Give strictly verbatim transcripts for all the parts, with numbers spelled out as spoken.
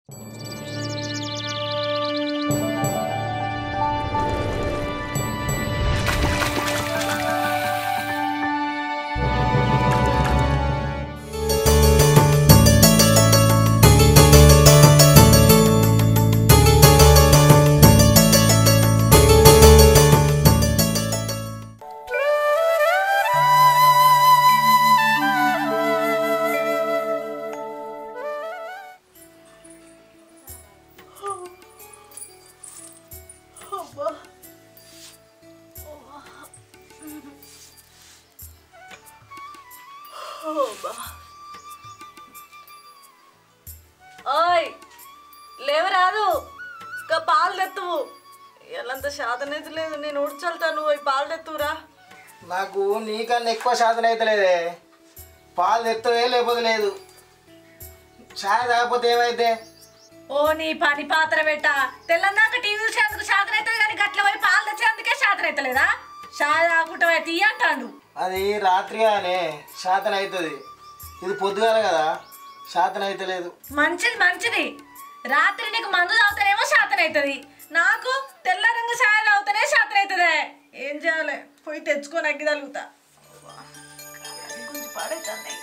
ఓయ్ లేవరాదు ఇంకా పాలు తెత్తువు ఎలాంత శాతం అయితే లేదు నేను ఉడ్చల్తాను పోయి పాలు తెత్తువురా నాకు నీకన్నా ఎక్కువ శాతం అయితే లేదే పాలు తెత్తవే లేకపోతే లేదు చాయ్ తాగకపోతే ఏమైతే ఓ నీ పని పాత్ర పెట్ట తెల్లందాక టీవీ చూసేందుకు శాతం అవుతుంది కానీ గట్ల పోయి పాలు తెచ్చేందుకే శాతం అవుతలేదా చాయ్ తాగుకుంటే తీయ అంటాడు అది రాత్రి కానీ శాతం అవుతుంది ఇది పొద్దుగాల కదా శాతం అయితే లేదు మంచిది మంచిది రాత్రి నీకు మందు తాగుతానేమో శాతం అవుతుంది నాకు తెల్ల రంగు చాయ్ తాగుతానే శాతం అవుతుంది ఏం చేయాలి పోయి తెచ్చుకొని అగ్గి తలుగుతా కొంచెం పాడైతుంది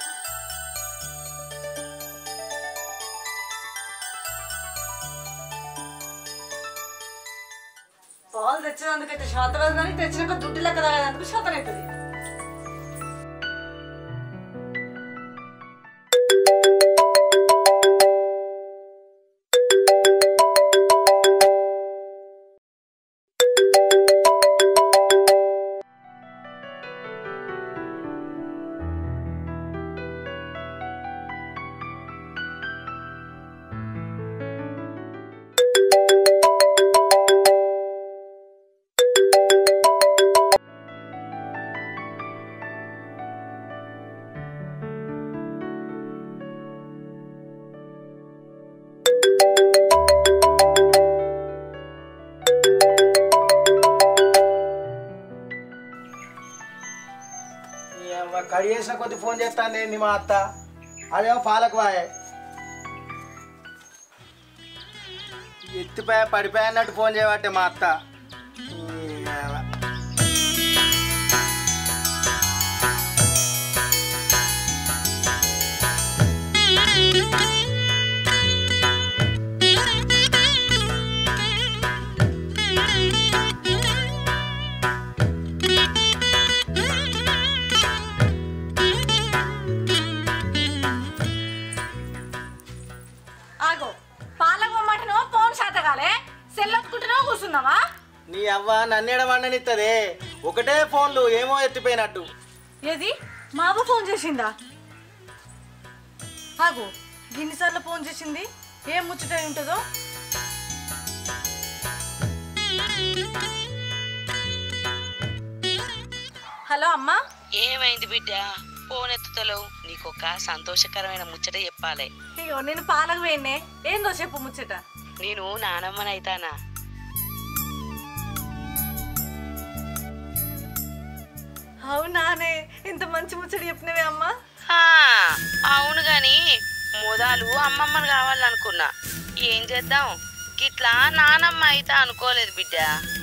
పాలు తెచ్చేందుకైతే శాతం అవుతుందని తెచ్చినాక దుడ్డు లెక్క తాగేందుకు శాతం అవుతుంది కడి చేసిన కొద్ది ఫోన్ చేస్తాను ఏంది మా అత్త అదేమో పాలకు వాయే ఎత్తిపోయా పడిపోయా అన్నట్టు ఫోన్ చేయబట్టే మా అత్త నీ అవ్వ నన్నేడ వండనిస్తుంది ఒకటే ఫోన్లు ఏమో ఎత్తిపోయినట్టు ఏది మా అవ్వ ఫోన్ చేసిందా ఆగు ఎన్నిసార్లు ఫోన్ చేసింది ఏం ముచ్చట ఉంటుందో హలో అమ్మా ఏమైంది బిడ్డ ఫోన్ ఎత్తుతలేవు నీకొక సంతోషకరమైన ముచ్చట చెప్పాలి అయ్యో నేను పాలకు పోయినే ఏందో చెప్పు ముచ్చట నేను నానమ్మనైతానా అవునానే ఇంత మంచి ముచ్చట చెప్పినవే అమ్మా అవును గాని మొదలు అమ్మమ్మని కావాలనుకున్నా ఏం చేద్దాం గిట్లా నానమ్మ అయితే అనుకోలేదు బిడ్డ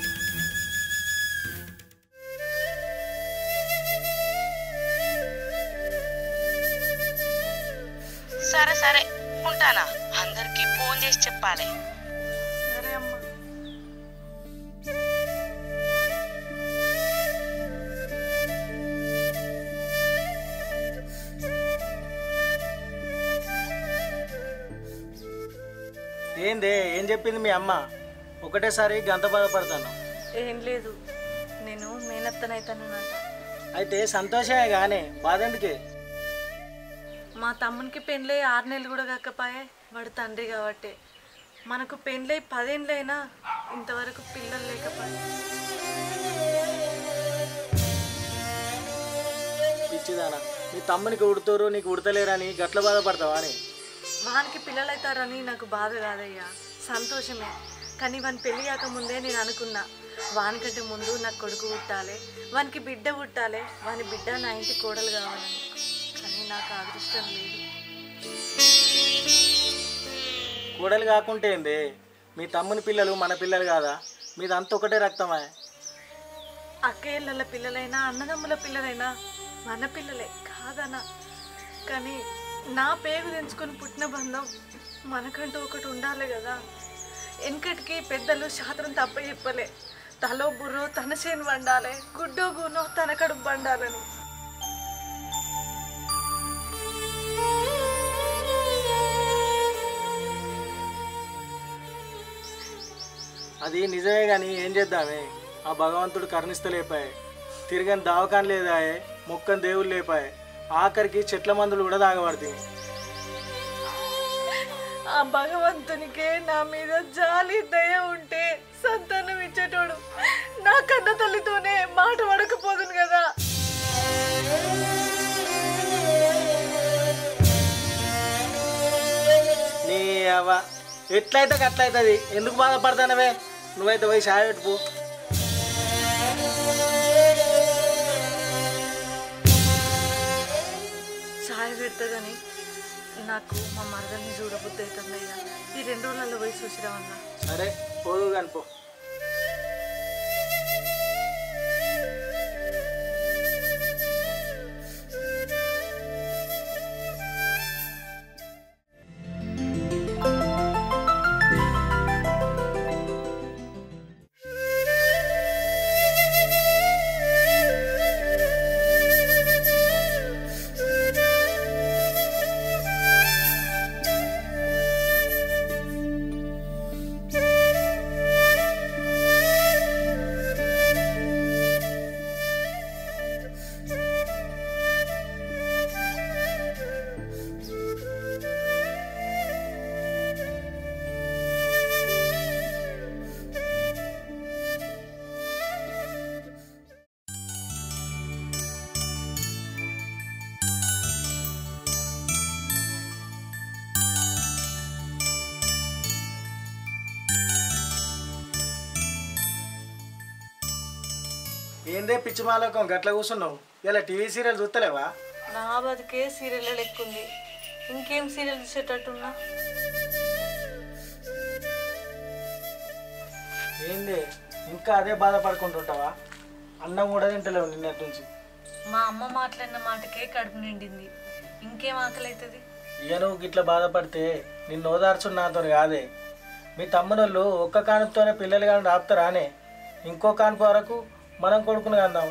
సరే సరే ఉంటానా అందరికి ఫోన్ చేసి చెప్పాలి సరే అమ్మా ఏందే ఏం చెప్పింది మీ అమ్మ ఒకటేసారి గంత బాధపడతాను ఏం లేదు నేను మేనత్తనైతానన్నట అయితే సంతోషమే గానే బాధ ఎందుకే మా తమ్మునికి పెళ్ళై ఆరు నెలలు కూడా కాకపోయే వాడు తండ్రి కాబట్టి మనకు పెళ్ళై పదేళ్ళైనా ఇంతవరకు పిల్లలు లేకపోయే పిచ్చిదానా మీ తమ్మునికి ఉడుతారు నీకు ఉడతలేరని గట్ల బాధపడతావా అని వానికి పిల్లలు అవుతారని నాకు బాధ కాదయ్యా సంతోషమే కానీ వాని పెళ్ళి కాకముందే నేను అనుకున్నా వానికంటే ముందు నాకు కొడుకు పుట్టాలి వానికి బిడ్డ పుట్టాలి వాని బిడ్డ నా ఇంటి కోడలు కావాలని కానీ నాకు అదృష్టం లేదు కోడలు కాకుంటే ఏంది? మీ తమ్ముని పిల్లలు మన పిల్లలు కాదా? మీదంతా ఒకటే రక్తమా? అక్కయ్యల పిల్లలైనా అన్నదమ్ముల పిల్లలైనా మన పిల్లలే కాదన్నా. కానీ నా పేరు తెంచుకొని పుట్టిన బంధం మనకంటూ ఒకటి ఉండాలి కదా. వెనకటికి పెద్దలు శాస్త్రం తప్ప చెప్పలే, తలో బుర్రో తన చేను వండాలి, గుడ్డో గునో తన కడుపు వండాలని. అది నిజమే కానీ ఏం చేద్దామే? ఆ భగవంతుడు కరుణిస్తలేపాయే. తిరగని దావకాన్ లేదాయే, మొక్కని దేవుళ్ళు లేపాయే. ఆఖరికి చెట్ల మందులు కూడా తాగబడుతుంది. ఆ భగవంతునికే నా మీద జాలి దయ ఉంటే సంతానం ఇచ్చేటోడు నా కన్న తల్లితోనే మాట పడకపోదును కదా. నీ అవ్వ ఎట్లయితే అట్లయితుంది. ఎందుకు బాధపడతానవే? నువ్వైతే పోయి సాయ పెట్టుకో. చాయ్ పెడతాదని నాకు మా మరదల్ని చూడబుద్ధి అవుతుందయ్యా. ఈ రెండు రోజులలో పోయి చూసిరామన్నా. సరే పోదు కనిపో. ఏందే పిచ్చి మాలోకం గట్ల కూర్చున్నావు? ఇలా టీవీ సీరియల్ చూస్తలేవా? నా బతికే సీరియల్ లెక్కుంది. ఇంకేం సీరియల్ చూసేటట్టున్నా? ఏంది ఇంకా అదే బాధపడుకుంటుంటావా? అన్నం కూడా తింటలేవు నిన్నటి నుంచి. మా అమ్మ మాట్లాడిన మాటకే కడుపు నిండింది. ఇంకేం ఆకలి అవుతుంది? ఇక నువ్వు గిట్లా బాధపడితే నిన్ను ఓదార్చు నాతో కాదే. మీ తమ్ముళ్ళు ఒక్క కానుపుతోనే పిల్లలు కానీ రాపుతారానే? ఇంకో కానుపు వరకు మనం కొడుకుని అందాం.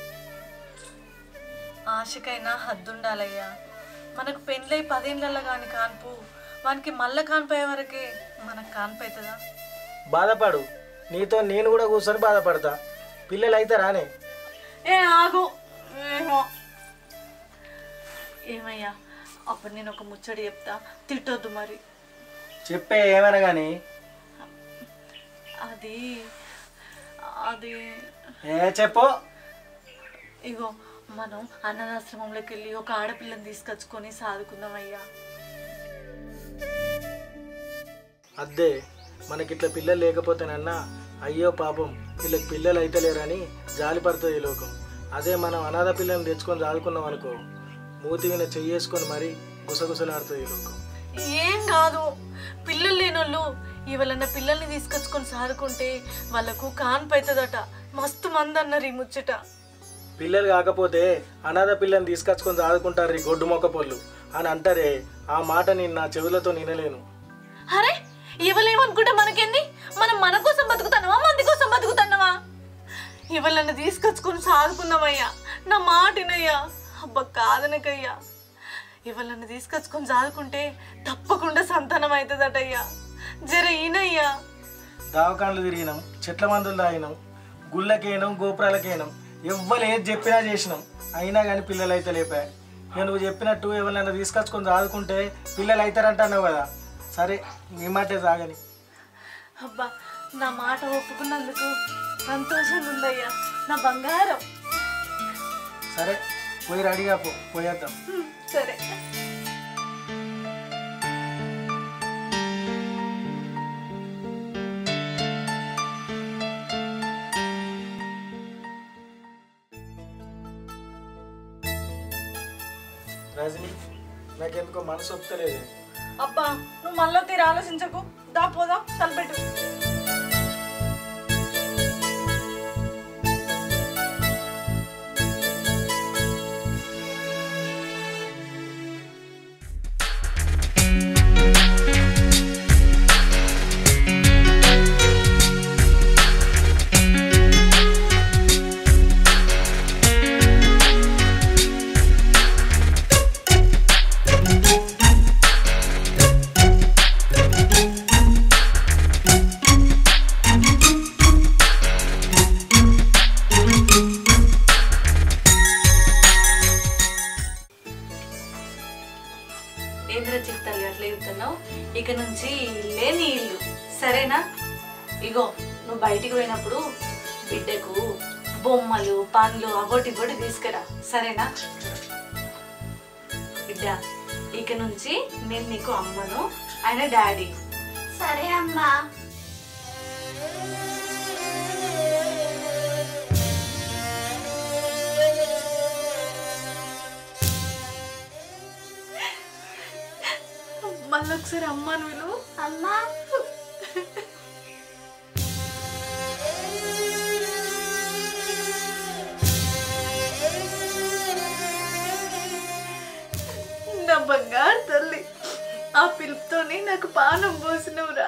ఆశకైనా హద్దుండాలయ్యా. మనకు పెళ్ళై పదేళ్ళల్లో కానీ కాన్పు, వానికి మళ్ళీ కానిపోయే వరకే మనకు కానిపోతుందా? బాధపడు, నీతో నేను కూడా కూర్చొని బాధపడతా. పిల్లలు అయితే రానే. ఏ ఆగు. ఏమో ఏమయ్యా, అప్పుడు నేను ఒక ముచ్చడి చెప్తా, తిట్టొద్దు మరి. చెప్పే ఏమైనా కానీ. అది అది ఏ చెప్పు. ఇగో మనం అన్నదాశ్రమంలోకి వెళ్ళి ఒక ఆడపిల్లని తీసుకొచ్చుకొని సాదుకుందామయ్యా. అద్దే మనకిట్లా పిల్లలు లేకపోతేనన్నా అయ్యో పాపం వీళ్ళకి పిల్లలు అయితే లేరని జాలి పడుతుంది ఈ లోకం. అదే మనం అనాథ పిల్లల్ని తెచ్చుకొని చదువుకున్నాం అనుకో, మూతి మీద చెయ్యేసుకొని మరీ గుసగుసలాడుతుంది ఈ లోకం. ఏం కాదు, పిల్లలు లేనోళ్ళు ఇవాళ పిల్లల్ని తీసుకొచ్చుకొని సాదుకుంటే వాళ్ళకు కాన్పవుతుందట. మస్తు మంది అన్నారు ఈ ముచ్చట. పిల్లలు కాకపోతే అనాథ పిల్లని తీసుకొచ్చుకొని చదువుకుంటారు ఈ గొడ్డు మొక్క పొల్లు అని అంటారే. ఆ మాట నేను నా చెవులతో వినలేను. అరే ఇవ్వలేమనుకుంటే మనకేంది? మనం మన కోసం బతుకుతున్నావా, మంది కోసం బతుకుతున్నావా? ఇవాళ తీసుకొచ్చుకొని సాదుకుందామయ్యా. నా మాటినయ్యా. అబ్బా కాదనకయ్యా. ఇవాళ తీసుకొచ్చుకొని సాదుకుంటే తప్పకుండా సంతానం అవుతుందటయ్యా. జర ఈనయ్యా. దావకాండ్లు తిరిగినాం, చెట్ల మందులు తాగినాం, గుళ్ళకేనాం, గోపురాలకేనాం, ఎవ్వరు ఏది చెప్పినా చేసినాం. అయినా కానీ పిల్లలు అయితే లేపాయి. నేను నువ్వు చెప్పినట్టు ఎవరినైనా తీసుకొచ్చుకొని చదువుకుంటే పిల్లలు అవుతారంటున్నావు కదా. సరే నీ మాటే సాగని. అబ్బా నా మాట ఒప్పుకున్నందుకు సంతోషంగా ఉందయ్యా నా బంగారం. సరే పోయి రెడీగా పో, పోయేద్దాం. సరే. రజని నాకెందుకో మనసు ఒప్పుతలేదు. అబ్బా నువ్వు మళ్ళీ తీరు ఆలోచించకు, దా పోదా తలపెట్టు. ఏంద్ర చిత్తాలు అట్లా చెప్తున్నావు? ఇక నుంచి ఇల్లే నీ ఇల్లు, సరేనా? ఇగో నువ్వు బయటికి పోయినప్పుడు బిడ్డకు బొమ్మలు పండ్లు అవోటి ఇవ్వటి తీసుకురా, సరేనా? బిడ్డ ఇక నుంచి నేను నీకు అమ్మను, ఆయన డాడీ. సరే అమ్మా. మళ్ళీ ఒకసారి అమ్మాను విలువ. అమ్మా నా బంగారు తల్లి, ఆ పిలుపుతోనే నాకు పానం పోసినవురా.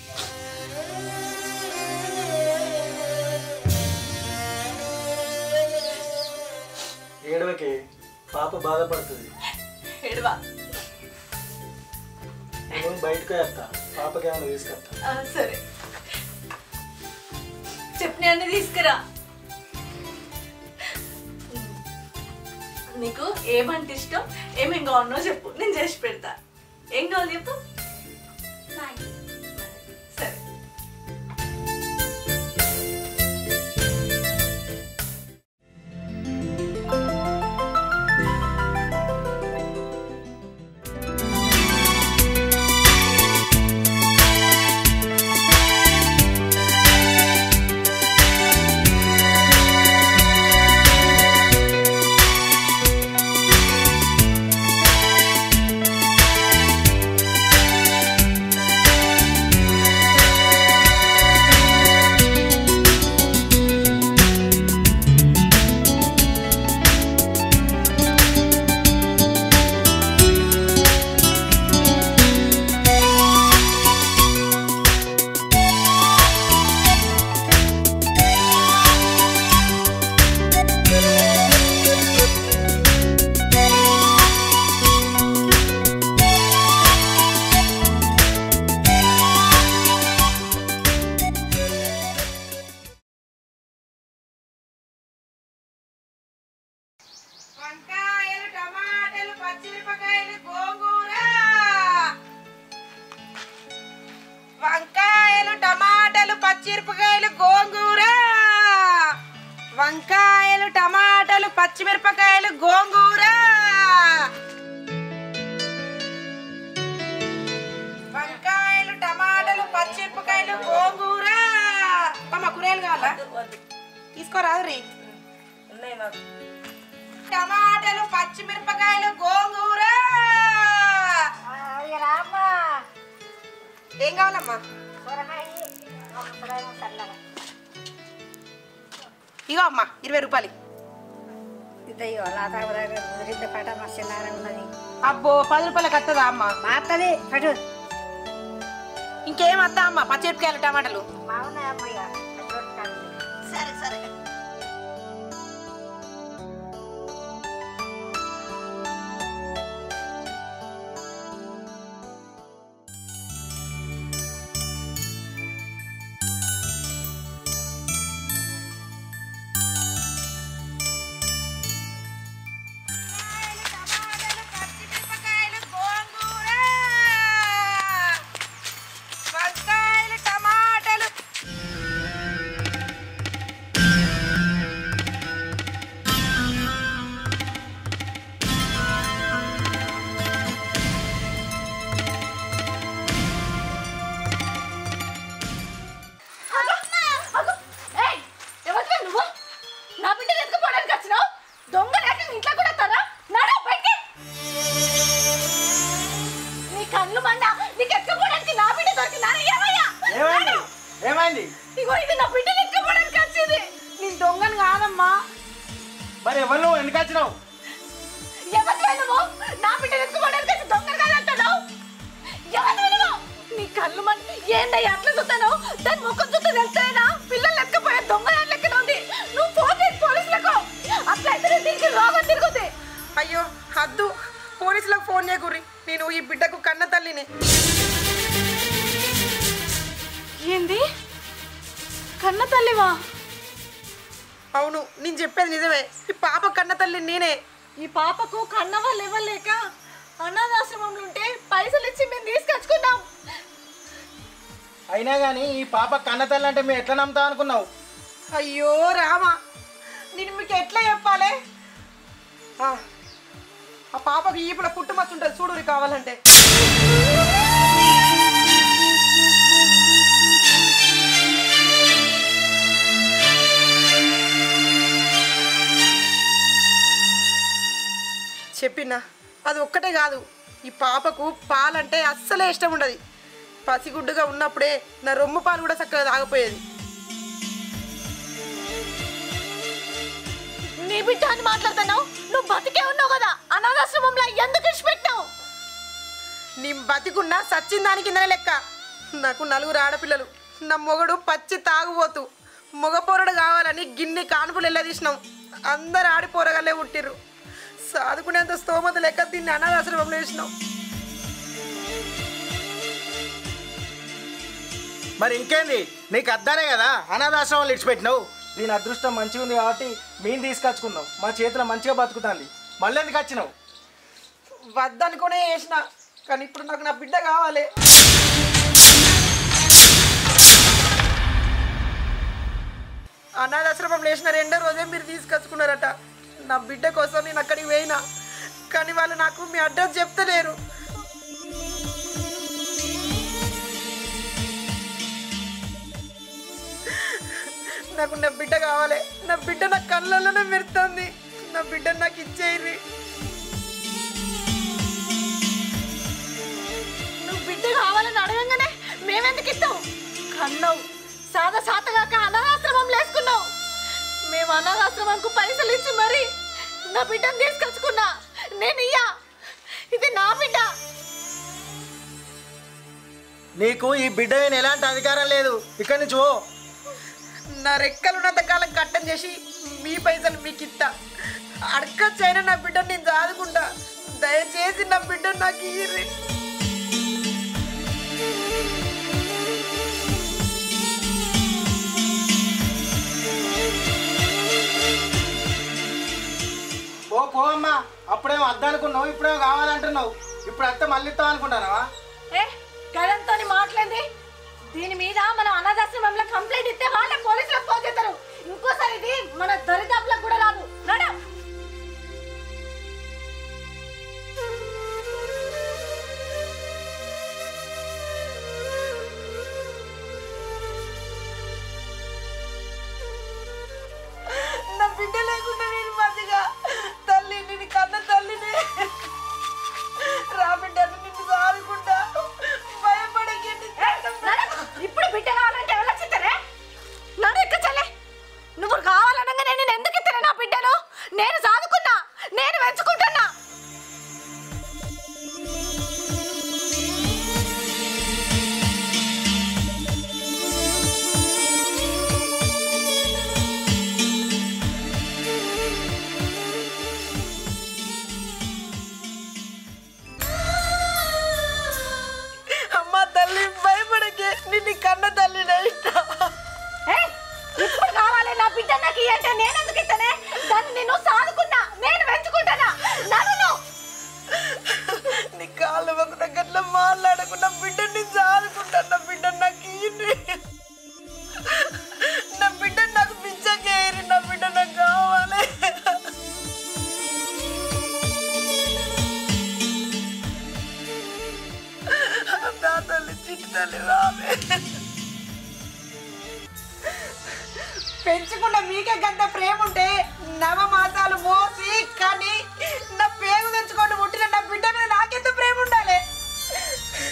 ఏడవకి పాప బాధపడుతుంది. ఏడవా, నేను బయటకు వేస్తా, పాపకి ఏమైనా తీసుకొస్తా. సరే చెప్పిన అన్ని తీసుకురా. నీకు ఏమంటే ఇష్టం, ఏమేం కావాలో చెప్పు, నేను చేసి పెడతా. ఏం కావాలి చెప్పు. సరే వంకాయలు టమాటాలు పచ్చిమిరపకాయలు గోంగూర వంకాయలు టమాటాలు పచ్చిమిరపకాయలు గోంగూర వంకాయలు టమాటాలు పచ్చిమిరపకాయలు గోంగూర వంకాయలు టమాటాలు పచ్చిమిరపకాయలు గోంగూర. అమ్మ కూరగాయలు కావాలా? తీసుకోరాదు రీ. ఉన్నాయి నాకు. టమాటాలు పచ్చిమిరపకాయలు గోంగూర. ఏం కావాలమ్మా? ఇగో అమ్మా ఇరవై రూపాయలు. అబ్బో పది రూపాయలకి వస్తుందా అమ్మా? ఇంకేం వద్దా అమ్మా? పచ్చిమిరపకాయలు టమాటాలు. సరే సరే. కళ్ళు మండ నీకు ఎత్తుకోవడానికి నా బిడ్డ దొరికిందా ఏమయ్యా ఏమైంది ఏమైంది ఇగో ఇది నా బిడ్డని ఎత్తుకోవడానికి వచ్చింది నేను దొంగను కాదమ్మా. మరి ఎవరు నువ్వు ఎందుకు వచ్చినావు ఎవరు నువ్వు నా బిడ్డని ఎత్తుకోవడానికి వచ్చి దొంగలు కాదంటున్నావు ఎవరు నువ్వు నీ కళ్ళు మండ ఏందయ్యా అట్లా చూస్తాను దాని ముఖం చూస్తే తెలుస్తాయినా పిల్లలు ఎత్తుకుపోయే దొంగ లెక్కన ఉంది నువ్వు ఫోన్ చేసి పోలీసులకు అట్లయితే దీనికి రోగం తిరుగుతుంది. అయ్యో హద్దు, పోలీసులకు ఫోన్ చేయకుర్రి, నేను ఈ బిడ్డకు కన్న తల్లిని. ఏంది కన్న తల్లివా? అవును, నేను చెప్పేది నిజమే. ఈ పాప కన్న తల్లి నేనే. ఈ పాపకు కన్న వాళ్ళు ఇవ్వలేక అనాథాశ్రమంలో ఉంటే పైసలు ఇచ్చి మేము తీసుకొచ్చుకున్నాం. అయినా కానీ ఈ పాప కన్నతల్లి అంటే మేము ఎట్లా నమ్ముతాం అనుకున్నావు? అయ్యో రామా, నేను మీకు ఎట్లా చెప్పాలి? ఆ పాపకు ఈపుల పుట్టుమచ్చు ఉంటుంది చూడు కావాలంటే. చెప్పినా అది ఒక్కటే కాదు, ఈ పాపకు పాలంటే అస్సలే ఇష్టం ఉండదు. పసిగుడ్డుగా ఉన్నప్పుడే నా రొమ్ము పాలు కూడా చక్కగా తాగపోయేది. నీ బిడ్డ అని మాట్లాడుతున్నావు? నువ్వు బతికే ఉన్నావు కదా, అనాథాశ్రమంలో ఎందుకు ఇచ్చిపెట్టావు? నీ బతికున్నా సచ్చిన దానికి కిందనే లెక్క. నాకు నలుగురు ఆడపిల్లలు, నా మొగడు పచ్చి తాగుపోతూ మొగ పోరడు కావాలని గిన్ని కానుపులు వెళ్ళదీసినాం. అందరు ఆడిపోరగలే పుట్టిర్రు. సాదుకునేంత స్తోమత లెక్క దీన్ని అనాథాశ్రమంలో వేసినాం. మరి ఇంకేంది, నీకు అద్దానే కదా అనాథాశ్రమాలు ఇడిచిపెట్టినావు. దీని అదృష్టం మంచిగా ఉంది కాబట్టి మేము తీసుకొచ్చుకున్నాం. మా చేతిలో మంచిగా బతుకుతుంది. మళ్ళీ ఎందుకు వచ్చినావు? వద్దనుకునే వేసిన, కానీ ఇప్పుడు నాకు నా బిడ్డ కావాలి. అనాథాశ్రమంలో వేసిన రెండో రోజే మీరు తీసుకొచ్చుకున్నారట. నా బిడ్డ కోసం నేను అక్కడికి పోయినా, కానీ వాళ్ళు నాకు మీ అడ్రస్ చెప్తలేరు. నాకు నా బిడ్డ కావాలి. నా బిడ్డ నా కళ్ళల్లోనే మెరుతుంది. నా బిడ్డ నాకు ఇచ్చేయి. నువ్వు బిడ్డ కావాలని అడగంగానే మేమెందుకు ఇస్తావు? కన్నావు సాదా సాతగాక అనాథాశ్రమం లేసుకున్నావు. మేము అనాథాశ్రమంకు పైసలు ఇచ్చి మరి నా బిడ్డను తీసుకొచ్చుకున్నా. నేను ఇయ్యా, ఇది నా బిడ్డ. నీకు ఈ బిడ్డ మీద ఎలాంటి అధికారం లేదు. ఇక్కడి నుంచి ఓ. నా రెక్కలున్నంత కాలం కట్టం చేసి మీ పైసలు మీకు ఇస్తా. అడగచ్చైనా నా బిడ్డను నేను చదువుకుంటా. దయచేసి నా బిడ్డను నాకు ఇయ్యి. ఓ పో అమ్మా. అప్పుడేమో వద్దనుకున్నావు, ఇప్పుడేమో కావాలంటున్నావు. ఇప్పుడు అత్త మళ్ళీ ఇస్తావు అనుకుంటానావా? ఏ కదంతో మాట్లాడింది. దీని మీద మనం అనాథాశ్రమంలో కంప్లైంట్ ఇస్తే వాళ్ళే పోలీసులకు ఫోన్ చేస్తారు. ఇంకోసారి ఇది మన దరిదాపులకు కూడా రాదు. నడు. నా బిడ్డ లేకుండా నేను మంచిగా తల్లి, నేను కన్న తల్లిని. రా బిడ్డ, నిన్ను సాదుకుంటా. భయపడకి ఇప్పుడు బిడ్డ కావాలంటే ఎవరు చిత్తరే? నడు ఎక్క చల్లే. నువ్వు కావాలనగానే నేను ఎందుకు ఇస్తాను నా బిడ్డను? నేను సాదుకున్నా, నేను వెంచుకుంటున్నా. అమ్మ తల్లి, భయపడకే, నిన్ను కన్న తల్లినే ఇష్టం. ఇప్పుడు కావాలి నా బిడ్డ నాకు అంటే నేను ఎందుకు ఇస్తానే? దాన్ని నేను సాదుకున్నా, నేను పెంచుకుంటానా. నన్ను నీ కాళ్ళ ఒక దగ్గర మాట్లాడకుండా బిడ్డని నేను సాదుకుంటా. నా బిడ్డ నాకు ఇయ్యి. నా బిడ్డ నాకు పిచ్చకేరి. నా బిడ్డ నాకు కావాలి. నా తల్లి, చిట్టి తల్లి రావే. పెంచుకున్న మీకే గంట ప్రేమ ఉంటే నవ మాసాలు మోసి కానీ నా పేగు తెచ్చుకొని పుట్టిన నా బిడ్డ మీద నాకెంత ప్రేమ ఉండాలి.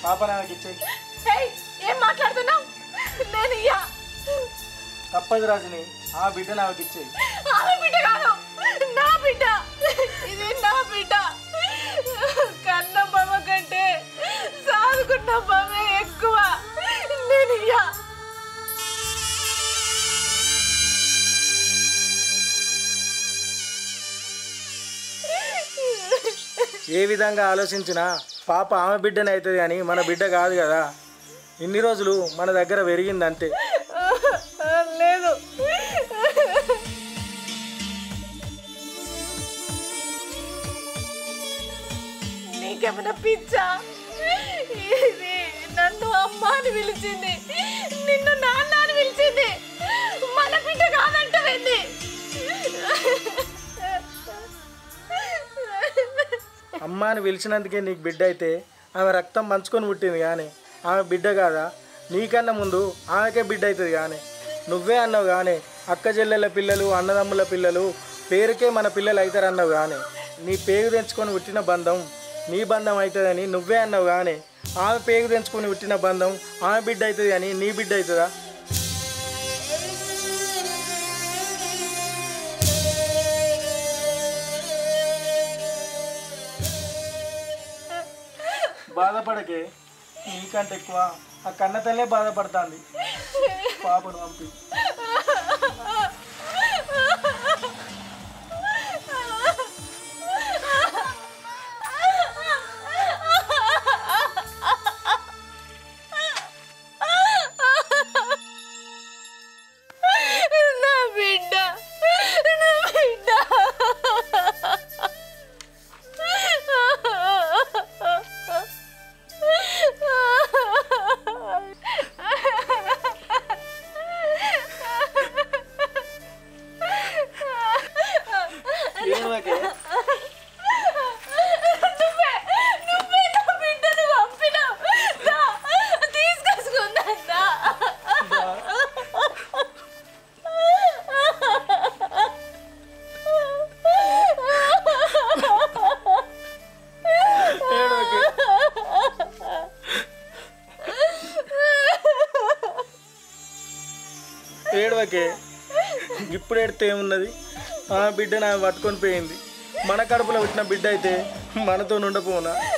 పాప నాకు ఇచ్చేయి. ఏయ్, ఏం మాట్లాడుతున్నావు? నేను ఇయ్యా. తప్పదు రాజుని, ఆ బిడ్డ నాకు ఇచ్చేయి. ఆమె బిడ్డ కాదు, నా బిడ్డ. ఇది నా బిడ్డ. కన్న బొమ్మ కంటే సాదుకున్న బొమ్మ ఎక్కువ. నేను ఇయ్యా. ఏ విధంగా ఆలోచించినా పాప ఆమె బిడ్డనే అవుతుంది కానీ మన బిడ్డ కాదు కదా. ఇన్ని రోజులు మన దగ్గర పెరిగింది అంతే. లేదు, నీకేమైనా పిచ్చా? ఇది నన్ను అమ్మ అని పిలిచింది, నిన్ను నాన్న అని పిలిచింది. మన బిడ్డ కాదంటావేంది? అమ్మ అని పిలిచినందుకే నీకు బిడ్డ అయితే ఆమె రక్తం పంచుకొని పుట్టింది కానీ ఆమె బిడ్డ కాదా? నీకన్నా ముందు ఆమెకే బిడ్డ అవుతుంది కానీ నువ్వే అన్నావు కానీ అక్క చెల్లెళ్ళ పిల్లలు అన్నదమ్ముల పిల్లలు పేరుకే మన పిల్లలు అవుతారు అన్నావు కానీ నీ పేగు తెంచుకొని పుట్టిన బంధం నీ బంధం అవుతుందని నువ్వే అన్నావు కానీ ఆమె పేగు తెంచుకొని పుట్టిన బంధం ఆమె బిడ్డ అవుతుంది కానీ నీ బిడ్డ అవుతుందా? బాధపడకే, నీకంటే ఎక్కువ ఆ కన్న తల్లే బాధపడుతుంది. పాపను పంపి నా బిడ్డ, నా బిడ్డ. ఏమకే నువ్వే నువ్వే నా బిడ్డను పంపినావు. దా, తీసుకొచ్చుకుందా. ఏడవకే ఏడవకే ఇప్పుడు ఎడితే ఏమున్నది? ఆ బిడ్డ నా పట్టుకొని పోయింది. మన కడుపులో పుట్టిన బిడ్డ అయితే మనతో ఉండపోనా?